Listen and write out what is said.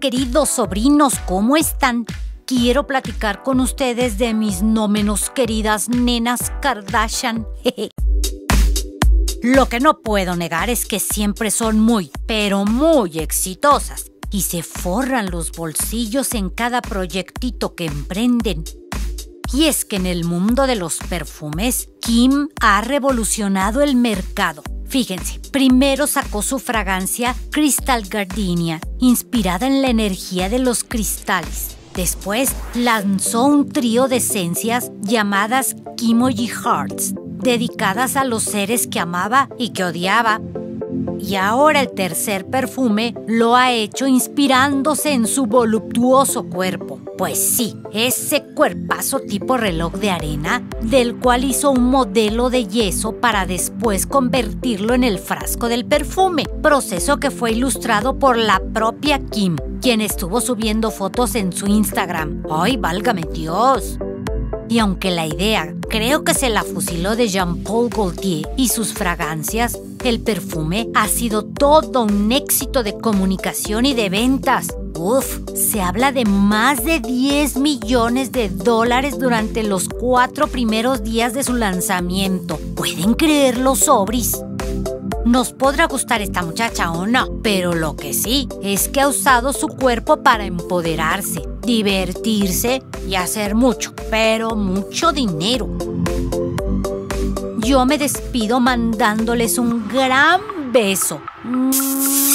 queridos sobrinos, ¿cómo están? Quiero platicar con ustedes de mis no menos queridas nenas Kardashian. Lo que no puedo negar es que siempre son muy, pero muy exitosas y se forran los bolsillos en cada proyectito que emprenden. Y es que en el mundo de los perfumes, Kim ha revolucionado el mercado. Fíjense, primero sacó su fragancia Crystal Gardenia, inspirada en la energía de los cristales. Después lanzó un trío de esencias llamadas Kimoji Hearts, dedicadas a los seres que amaba y que odiaba. Y ahora el tercer perfume lo ha hecho inspirándose en su voluptuoso cuerpo. Pues sí, ese cuerpazo tipo reloj de arena, del cual hizo un modelo de yeso para después convertirlo en el frasco del perfume, proceso que fue ilustrado por la propia Kim, quien estuvo subiendo fotos en su Instagram. ¡Ay, válgame Dios! Y aunque la idea creo que se la fusiló de Jean Paul Gaultier y sus fragancias, el perfume ha sido todo un éxito de comunicación y de ventas. Uf, se habla de más de $10 millones durante los 4 primeros días de su lanzamiento. ¿Pueden creerlo, sobris? Nos podrá gustar esta muchacha o no, pero lo que sí es que ha usado su cuerpo para empoderarse, divertirse y hacer mucho, pero mucho dinero. Yo me despido mandándoles un gran beso.